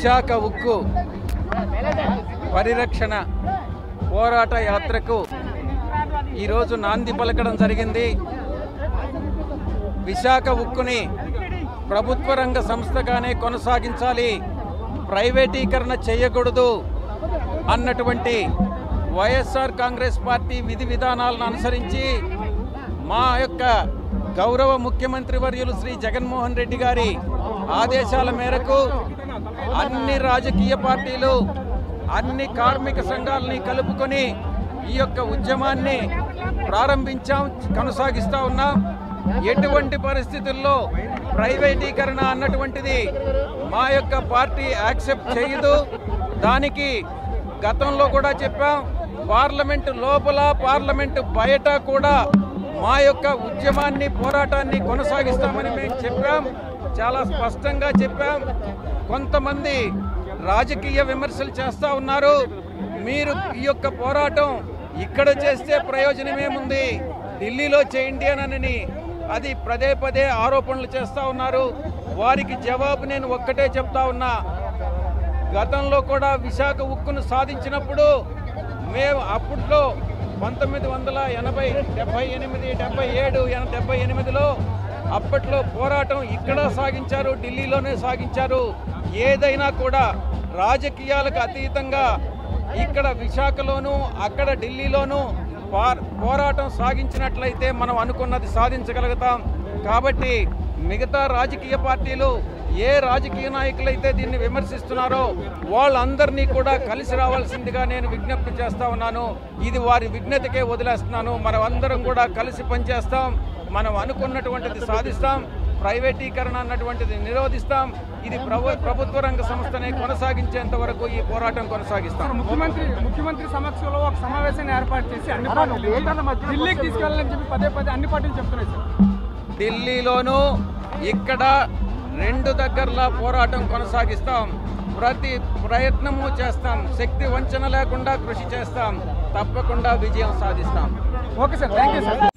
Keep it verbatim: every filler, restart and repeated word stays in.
విశాఖ ఉక్కు పరిరక్షణ పోరాట యాత్రకు ఈరోజు నాంది పలకడం జరిగింది. విశాఖ ఉక్కుని ప్రభుత్వ రంగ సంస్థగానే కొనసాగించాలి, ప్రైవేటీకరణ చేయకూడదు అన్నటువంటి వైఎస్ఆర్ కాంగ్రెస్ పార్టీ విధి విధానాలను అనుసరించి మా యొక్క గౌరవ ముఖ్యమంత్రి వర్యులు శ్రీ జగన్మోహన్ రెడ్డి గారి ఆదేశాల మేరకు అన్ని రాజకీయ పార్టీలు అన్ని కార్మిక సంఘాలని కలుపుకొని ఈ యొక్క ఉద్యమాన్ని ప్రారంభించాం, కొనసాగిస్తూ ఉన్నాం. ఎటువంటి పరిస్థితుల్లో ప్రైవేటీకరణ అన్నటువంటిది మా యొక్క పార్టీ యాక్సెప్ట్ చేయదు. దానికి గతంలో కూడా చెప్పాం, పార్లమెంటు లోపల పార్లమెంటు బయట కూడా మా యొక్క ఉద్యమాన్ని పోరాటాన్ని కొనసాగిస్తామని మేము చెప్పాం, చాలా స్పష్టంగా చెప్పాం. కొంతమంది రాజకీయ విమర్శలు చేస్తూ ఉన్నారు. మీరు ఈ యొక్క పోరాటం ఇక్కడ చేస్తే ప్రయోజనమేముంది, ఢిల్లీలో చేయండి అని అది పదే పదే ఆరోపణలు చేస్తూ ఉన్నారు. వారికి జవాబు నేను ఒక్కటే చెప్తా ఉన్నా, గతంలో కూడా విశాఖ ఉక్కును సాధించినప్పుడు మేము అప్పట్లో పంతొమ్మిది వందల ఎనభై డెబ్బై ఎనిమిది డెబ్బై ఏడు డెబ్బై ఎనిమిదిలో అప్పట్లో పోరాటం ఇక్కడ సాగించారు, ఢిల్లీలోనే సాగించారు. ఏదైనా కూడా రాజకీయాలకు అతీతంగా ఇక్కడ విశాఖలోనూ అక్కడ ఢిల్లీలోనూ పోరాటం సాగించినట్లయితే మనం అనుకున్నది సాధించగలుగుతాం. కాబట్టి మిగతా రాజకీయ పార్టీలు ఏ రాజకీయ నాయకులైతే దీన్ని విమర్శిస్తున్నారో వాళ్ళందరినీ కూడా కలిసి రావాల్సిందిగా నేను విజ్ఞప్తి చేస్తా ఉన్నాను. ఇది వారి విజ్ఞతకే వదిలేస్తున్నాను. మనం అందరం కూడా కలిసి పనిచేస్తాం, మనం అనుకున్నటువంటిది సాధిస్తాం, ప్రైవేటీకరణ అన్నటువంటిది నిరోధిస్తాం. ఇది ప్రభుత్వ రంగ సంస్థనే కొనసాగించేంత వరకు ఈ పోరాటం కొనసాగిస్తాం. ముఖ్యమంత్రి ముఖ్యమంత్రి సమక్షంలో ఒక సమావేశాన్ని ఏర్పాటు చేసి అన్ని పార్టీలు ఢిల్లీకి తీసుకెళ్లాలని చెప్పి పదే పదే అన్ని పార్టీలు చెప్తున్నాయి సార్. ఢిల్లీలోనూ ఇక్కడ రెండు దగ్గరలా పోరాటం కొనసాగిస్తాం, ప్రతి ప్రయత్నము చేస్తాం, శక్తి వంచన లేకుండా కృషి చేస్తాం, తప్పకుండా విజయం సాధిస్తాం. Okay sir, thank you sir.